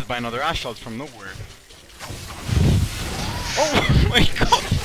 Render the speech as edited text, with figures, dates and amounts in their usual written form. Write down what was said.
by another assault from nowhere. Oh my god!